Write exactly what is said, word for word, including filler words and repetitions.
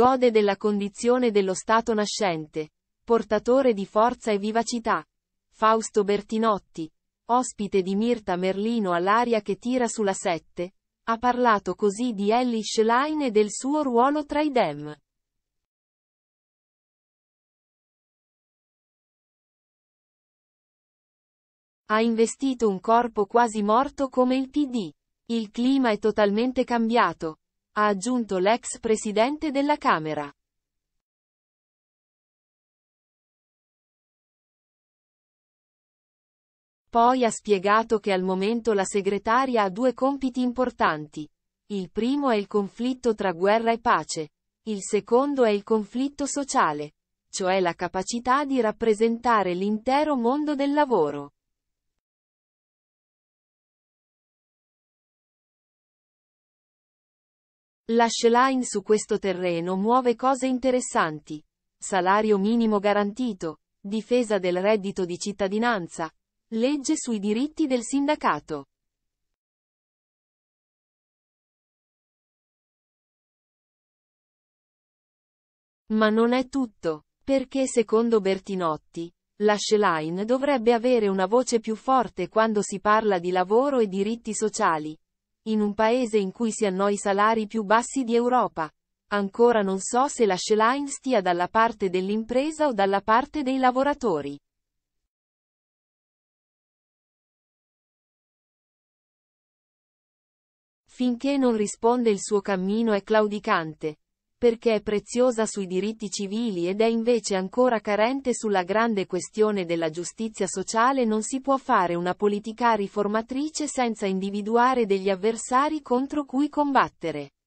Gode della condizione dello stato nascente, portatore di forza e vivacità. Fausto Bertinotti, ospite di Mirta Merlino all'Aria che tira sulla sette, ha parlato così di Elly Schlein e del suo ruolo tra i Dem. Ha investito un corpo quasi morto come il P D. Il clima è totalmente cambiato, ha aggiunto l'ex presidente della Camera. Poi ha spiegato che al momento la segretaria ha due compiti importanti. Il primo è il conflitto tra guerra e pace. Il secondo è il conflitto sociale, cioè la capacità di rappresentare l'intero mondo del lavoro. La Schlein su questo terreno muove cose interessanti. Salario minimo garantito, difesa del reddito di cittadinanza, legge sui diritti del sindacato. Ma non è tutto, perché secondo Bertinotti, la Schlein dovrebbe avere una voce più forte quando si parla di lavoro e diritti sociali. In un paese in cui si hanno i salari più bassi di Europa. Ancora non so se la Schlein stia dalla parte dell'impresa o dalla parte dei lavoratori. Finché non risponde il suo cammino è claudicante, perché è preziosa sui diritti civili ed è invece ancora carente sulla grande questione della giustizia sociale. Non si può fare una politica riformatrice senza individuare degli avversari contro cui combattere.